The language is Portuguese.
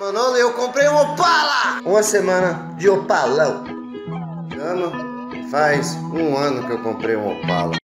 Manolo, eu comprei um Opala! Uma semana de Opalão. Faz um ano que eu comprei um Opala.